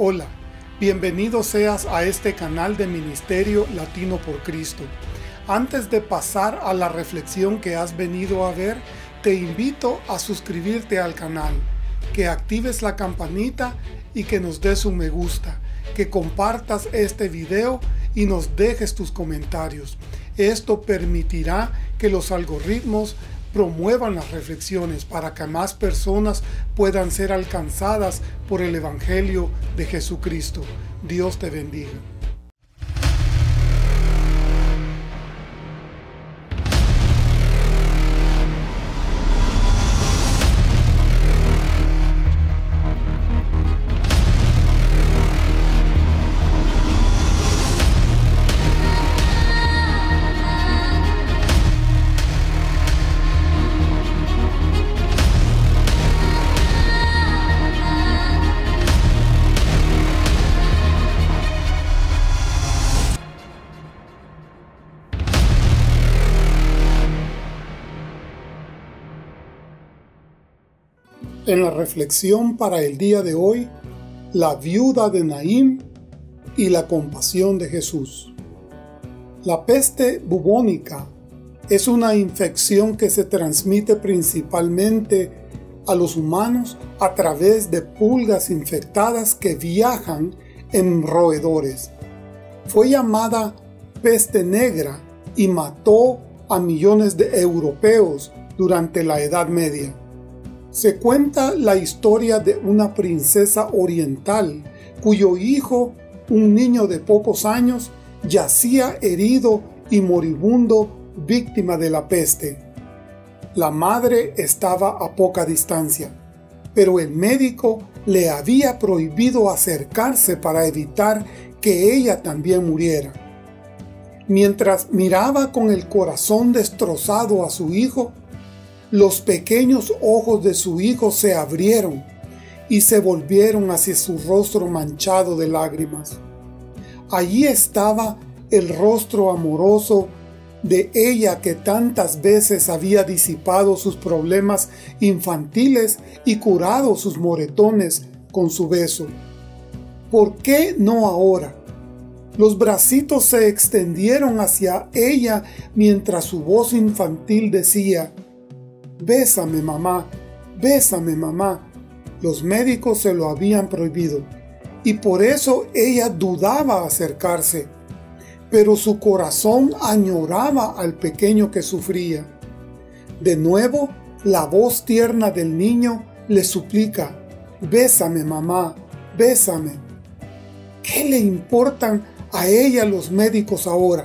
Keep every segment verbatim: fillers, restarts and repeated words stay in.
Hola, bienvenido seas a este canal de Ministerio Latino por Cristo. Antes de pasar a la reflexión que has venido a ver, te invito a suscribirte al canal, que actives la campanita y que nos des un me gusta, que compartas este video y nos dejes tus comentarios. Esto permitirá que los algoritmos promuevan las reflexiones para que más personas puedan ser alcanzadas por el Evangelio de Jesucristo. Dios te bendiga. En la reflexión para el día de hoy, la viuda de Naín y la compasión de Jesús. La peste bubónica es una infección que se transmite principalmente a los humanos a través de pulgas infectadas que viajan en roedores. Fue llamada peste negra y mató a millones de europeos durante la Edad Media. Se cuenta la historia de una princesa oriental cuyo hijo, un niño de pocos años, yacía herido y moribundo víctima de la peste. La madre estaba a poca distancia, pero el médico le había prohibido acercarse para evitar que ella también muriera. Mientras miraba con el corazón destrozado a su hijo, los pequeños ojos de su hijo se abrieron y se volvieron hacia su rostro manchado de lágrimas. Allí estaba el rostro amoroso de ella que tantas veces había disipado sus problemas infantiles y curado sus moretones con su beso. ¿Por qué no ahora? Los bracitos se extendieron hacia ella mientras su voz infantil decía: «Bésame, mamá, bésame, mamá». Los médicos se lo habían prohibido, y por eso ella dudaba acercarse, pero su corazón añoraba al pequeño que sufría. De nuevo, la voz tierna del niño le suplica: «Bésame, mamá, bésame». ¿Qué le importan a ella los médicos ahora?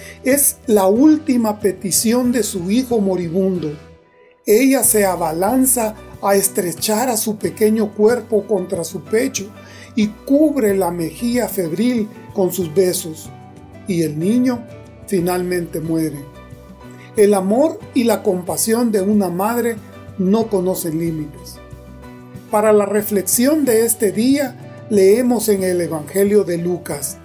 Es la última petición de su hijo moribundo. Ella se abalanza a estrechar a su pequeño cuerpo contra su pecho y cubre la mejilla febril con sus besos. Y el niño finalmente muere. El amor y la compasión de una madre no conocen límites. Para la reflexión de este día, leemos en el Evangelio de Lucas.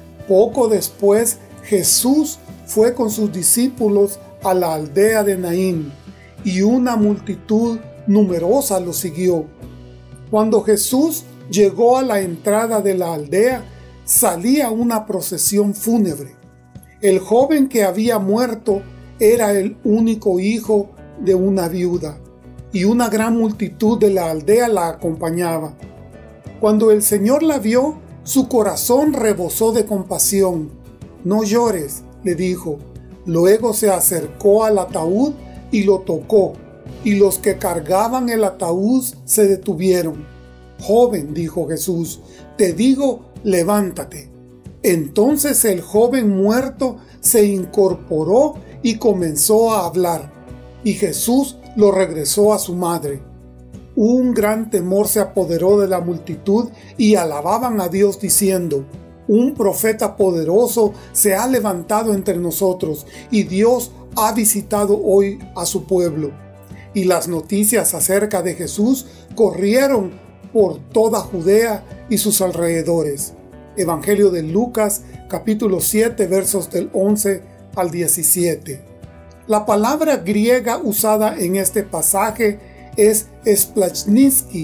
Poco después, Jesús fue con sus discípulos a la aldea de Naín, y una multitud numerosa lo siguió. Cuando Jesús llegó a la entrada de la aldea, salía una procesión fúnebre. El joven que había muerto era el único hijo de una viuda, y una gran multitud de la aldea la acompañaba. Cuando el Señor la vio, su corazón rebosó de compasión. «No llores», le dijo. Luego se acercó al ataúd y lo tocó, y los que cargaban el ataúd se detuvieron. «Joven», dijo Jesús, «te digo, levántate». Entonces el joven muerto se incorporó y comenzó a hablar, y Jesús lo regresó a su madre. Un gran temor se apoderó de la multitud y alababan a Dios diciendo: «Un profeta poderoso se ha levantado entre nosotros, y Dios ha visitado hoy a su pueblo». Y las noticias acerca de Jesús corrieron por toda Judea y sus alrededores. Evangelio de Lucas, capítulo siete, versos del once al diecisiete. La palabra griega usada en este pasaje es splanchniski,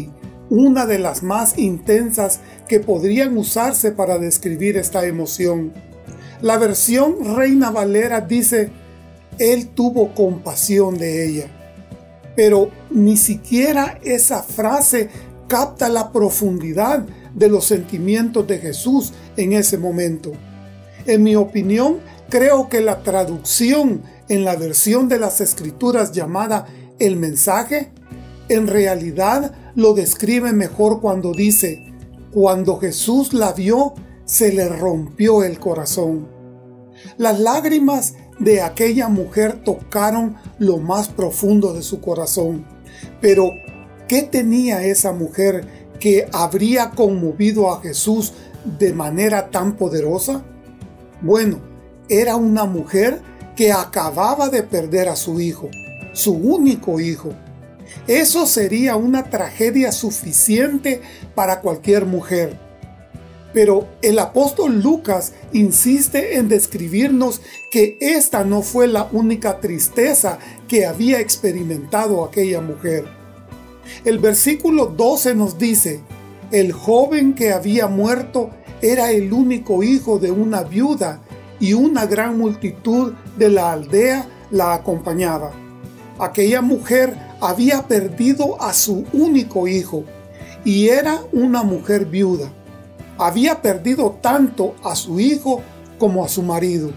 una de las más intensas que podrían usarse para describir esta emoción. La versión Reina Valera dice: Él tuvo compasión de ella. Pero ni siquiera esa frase capta la profundidad de los sentimientos de Jesús en ese momento. En mi opinión, creo que la traducción en la versión de las Escrituras llamada El Mensaje, en realidad lo describe mejor cuando dice: cuando Jesús la vio, se le rompió el corazón. Las lágrimas de aquella mujer tocaron lo más profundo de su corazón. Pero, ¿qué tenía esa mujer que habría conmovido a Jesús de manera tan poderosa? Bueno, era una mujer que acababa de perder a su hijo, su único hijo. Eso sería una tragedia suficiente para cualquier mujer. Pero el apóstol Lucas insiste en describirnos que esta no fue la única tristeza que había experimentado aquella mujer. El versículo doce nos dice: el joven que había muerto era el único hijo de una viuda, y una gran multitud de la aldea la acompañaba. Aquella mujer había perdido a su único hijo, y era una mujer viuda. Había perdido tanto a su hijo como a su marido.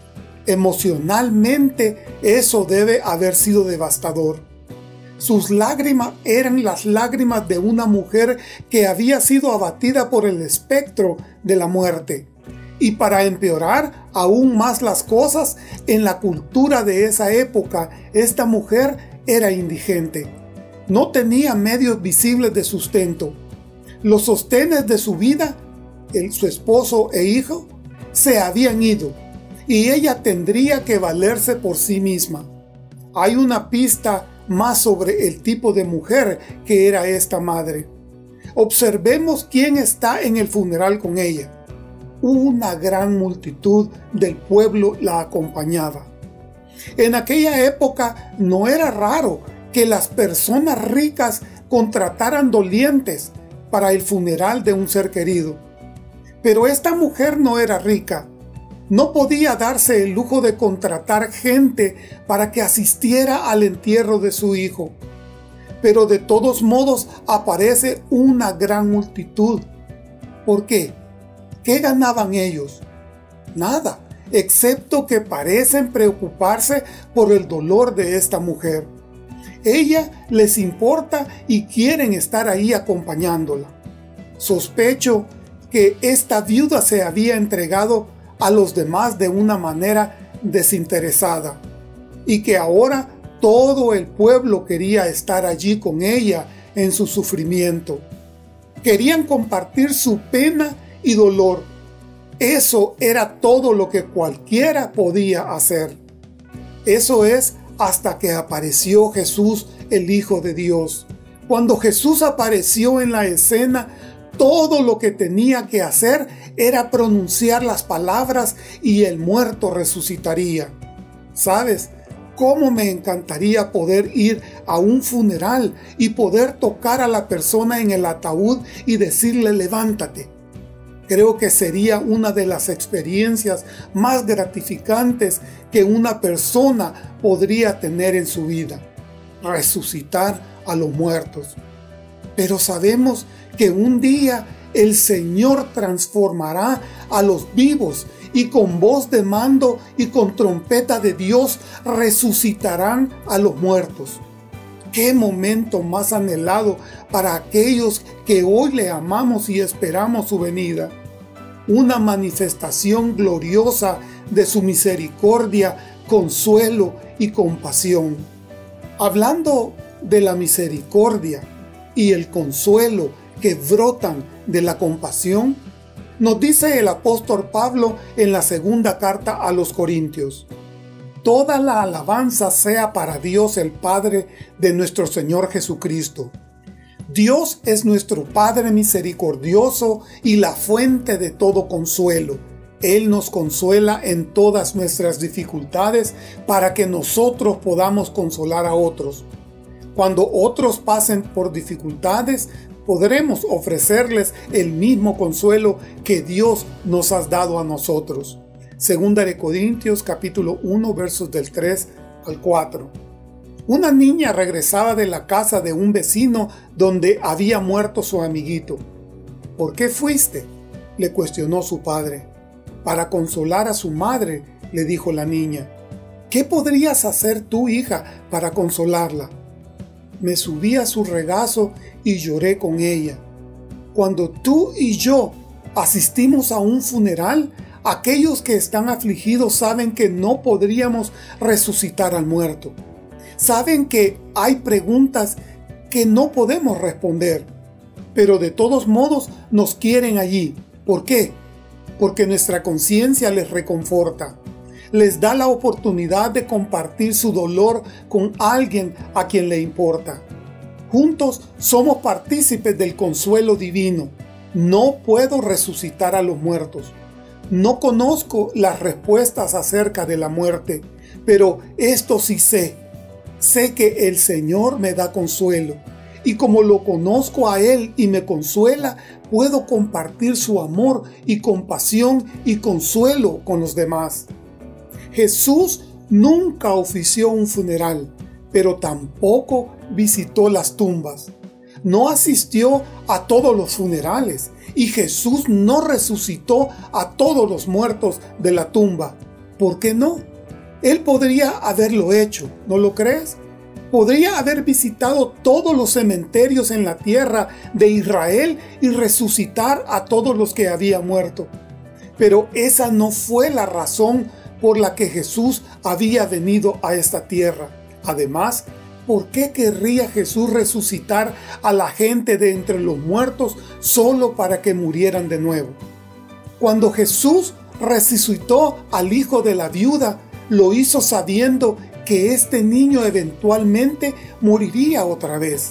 Emocionalmente, eso debe haber sido devastador. Sus lágrimas eran las lágrimas de una mujer que había sido abatida por el espectro de la muerte. Y para empeorar aún más las cosas, en la cultura de esa época, esta mujer era indigente. No tenía medios visibles de sustento. Los sostenes de su vida, el, su esposo e hijo, se habían ido, y ella tendría que valerse por sí misma. Hay una pista más sobre el tipo de mujer que era esta madre. Observemos quién está en el funeral con ella. Una gran multitud del pueblo la acompañaba. En aquella época no era raro que las personas ricas contrataran dolientes para el funeral de un ser querido. Pero esta mujer no era rica. No podía darse el lujo de contratar gente para que asistiera al entierro de su hijo. Pero de todos modos aparece una gran multitud. ¿Por qué? ¿Qué ganaban ellos? Nada, excepto que parecen preocuparse por el dolor de esta mujer. Ella les importa y quieren estar ahí acompañándola. Sospecho que esta viuda se había entregado a los demás de una manera desinteresada, y que ahora todo el pueblo quería estar allí con ella en su sufrimiento. Querían compartir su pena y dolor. Eso era todo lo que cualquiera podía hacer. Eso es hasta que apareció Jesús, el Hijo de Dios. Cuando Jesús apareció en la escena, todo lo que tenía que hacer era pronunciar las palabras y el muerto resucitaría. ¿Sabes? ¿Cómo me encantaría poder ir a un funeral y poder tocar a la persona en el ataúd y decirle levántate? Creo que sería una de las experiencias más gratificantes que una persona podría tener en su vida. Resucitar a los muertos. Pero sabemos que un día el Señor transformará a los vivos y con voz de mando y con trompeta de Dios resucitarán a los muertos. ¡Qué momento más anhelado para aquellos que hoy le amamos y esperamos su venida! Una manifestación gloriosa de su misericordia, consuelo y compasión. Hablando de la misericordia y el consuelo que brotan de la compasión, nos dice el apóstol Pablo en la segunda carta a los Corintios: toda la alabanza sea para Dios el Padre de nuestro Señor Jesucristo. Dios es nuestro Padre misericordioso y la fuente de todo consuelo. Él nos consuela en todas nuestras dificultades para que nosotros podamos consolar a otros. Cuando otros pasen por dificultades, podremos ofrecerles el mismo consuelo que Dios nos ha dado a nosotros. Segunda de Corintios capítulo uno versos del tres al cuatro. Una niña regresaba de la casa de un vecino donde había muerto su amiguito. ¿Por qué fuiste?, le cuestionó su padre. Para consolar a su madre, le dijo la niña. ¿Qué podrías hacer tú, hija, para consolarla? Me subí a su regazo y lloré con ella. Cuando tú y yo asistimos a un funeral, aquellos que están afligidos saben que no podríamos resucitar al muerto. Saben que hay preguntas que no podemos responder, pero de todos modos nos quieren allí. ¿Por qué? Porque nuestra conciencia les reconforta. Les da la oportunidad de compartir su dolor con alguien a quien le importa. Juntos somos partícipes del consuelo divino. No puedo resucitar a los muertos. No conozco las respuestas acerca de la muerte, pero esto sí sé. Sé que el Señor me da consuelo. Y como lo conozco a Él y me consuela, puedo compartir su amor y compasión y consuelo con los demás. Jesús nunca ofició un funeral, pero tampoco visitó las tumbas. No asistió a todos los funerales y Jesús no resucitó a todos los muertos de la tumba. ¿Por qué no? Él podría haberlo hecho, ¿no lo crees? Podría haber visitado todos los cementerios en la tierra de Israel y resucitar a todos los que habían muerto. Pero esa no fue la razón por la que Jesús había venido a esta tierra. Además, ¿por qué querría Jesús resucitar a la gente de entre los muertos solo para que murieran de nuevo? Cuando Jesús resucitó al hijo de la viuda, lo hizo sabiendo que este niño eventualmente moriría otra vez.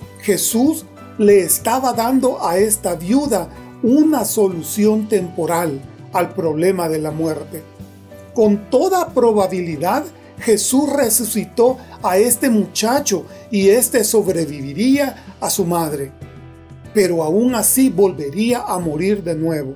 Jesús le estaba dando a esta viuda una solución temporal al problema de la muerte. Con toda probabilidad, Jesús resucitó a este muchacho y éste sobreviviría a su madre, pero aún así volvería a morir de nuevo.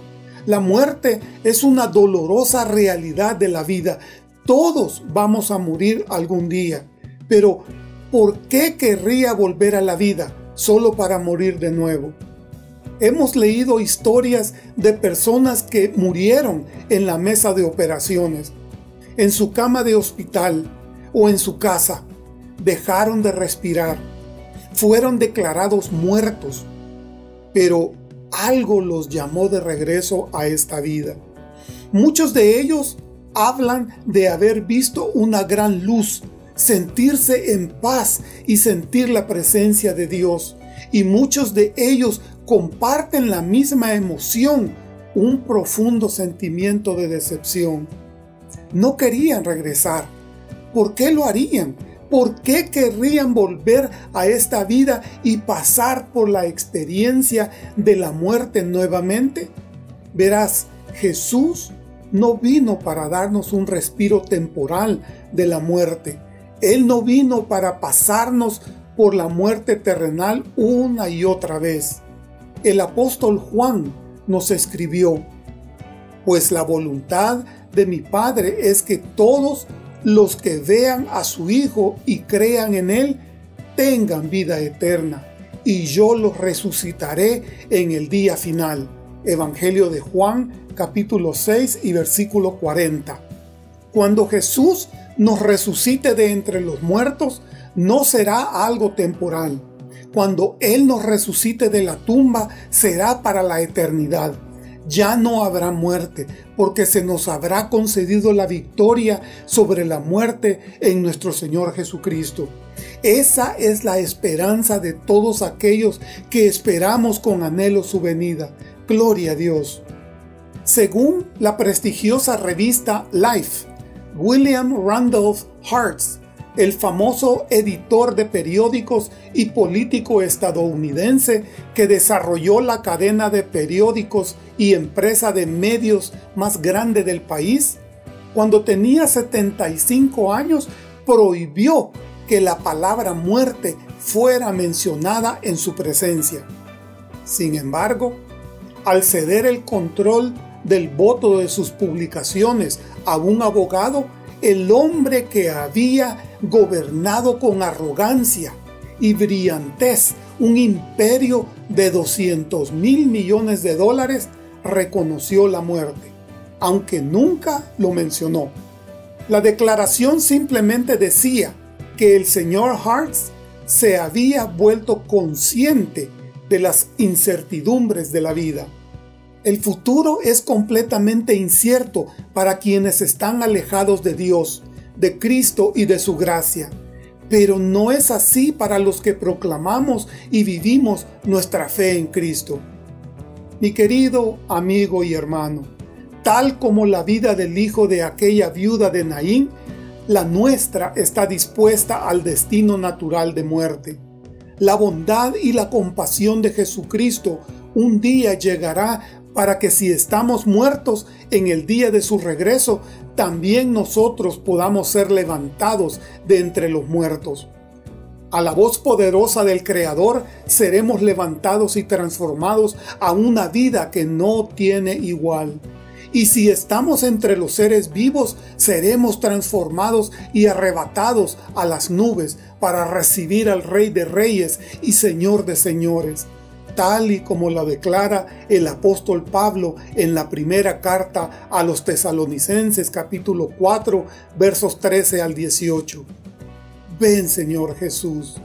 La muerte es una dolorosa realidad de la vida. Todos vamos a morir algún día, pero ¿por qué querría volver a la vida solo para morir de nuevo? Hemos leído historias de personas que murieron en la mesa de operaciones, en su cama de hospital o en su casa. Dejaron de respirar, fueron declarados muertos, pero algo los llamó de regreso a esta vida. Muchos de ellos hablan de haber visto una gran luz, sentirse en paz y sentir la presencia de Dios. Y muchos de ellos comparten la misma emoción, un profundo sentimiento de decepción. No querían regresar. ¿Por qué lo harían? ¿Por qué querrían volver a esta vida y pasar por la experiencia de la muerte nuevamente? Verás, Jesús no vino para darnos un respiro temporal de la muerte. Él no vino para pasarnos por la muerte terrenal una y otra vez. El apóstol Juan nos escribió: pues la voluntad de mi Padre es que todos los que vean a su Hijo y crean en Él tengan vida eterna, y yo los resucitaré en el día final. Evangelio de Juan, capítulo seis y versículo cuarenta. Cuando Jesús nos resucite de entre los muertos, no será algo temporal. Cuando Él nos resucite de la tumba, será para la eternidad. Ya no habrá muerte, porque se nos habrá concedido la victoria sobre la muerte en nuestro Señor Jesucristo. Esa es la esperanza de todos aquellos que esperamos con anhelo su venida. Gloria a Dios. Según la prestigiosa revista Life, William Randolph Hearst, el famoso editor de periódicos y político estadounidense que desarrolló la cadena de periódicos y empresa de medios más grande del país, cuando tenía setenta y cinco años prohibió que la palabra muerte fuera mencionada en su presencia. Sin embargo, al ceder el control del voto de sus publicaciones a un abogado, el hombre que había gobernado con arrogancia y brillantez un imperio de doscientos mil millones de dólares, reconoció la muerte, aunque nunca lo mencionó. La declaración simplemente decía que el señor Hartz se había vuelto consciente de las incertidumbres de la vida. El futuro es completamente incierto para quienes están alejados de Dios, de Cristo y de su gracia. Pero no es así para los que proclamamos y vivimos nuestra fe en Cristo. Mi querido amigo y hermano, tal como la vida del hijo de aquella viuda de Naín, la nuestra está dispuesta al destino natural de muerte. La bondad y la compasión de Jesucristo un día llegará para que si estamos muertos en el día de su regreso, también nosotros podamos ser levantados de entre los muertos. A la voz poderosa del Creador seremos levantados y transformados a una vida que no tiene igual. Y si estamos entre los seres vivos, seremos transformados y arrebatados a las nubes para recibir al Rey de Reyes y Señor de Señores, tal y como lo declara el apóstol Pablo en la primera carta a los Tesalonicenses, capítulo cuatro, versos trece al dieciocho. Ven, Señor Jesús.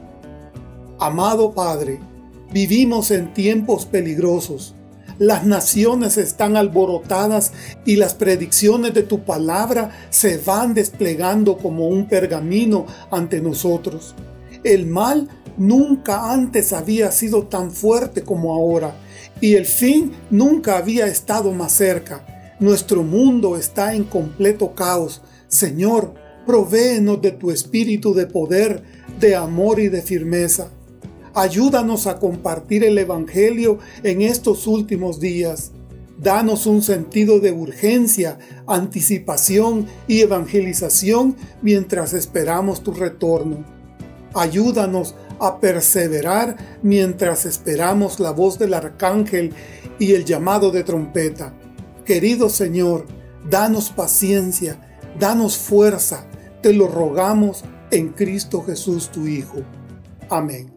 Amado Padre, vivimos en tiempos peligrosos. Las naciones están alborotadas y las predicciones de tu palabra se van desplegando como un pergamino ante nosotros. El mal nunca antes había sido tan fuerte como ahora, y el fin nunca había estado más cerca. Nuestro mundo está en completo caos. Señor, provéenos de tu espíritu de poder, de amor y de firmeza. Ayúdanos a compartir el Evangelio en estos últimos días. Danos un sentido de urgencia, anticipación y evangelización mientras esperamos tu retorno. Ayúdanos a perseverar mientras esperamos la voz del arcángel y el llamado de trompeta. Querido Señor, danos paciencia, danos fuerza, te lo rogamos en Cristo Jesús tu Hijo. Amén.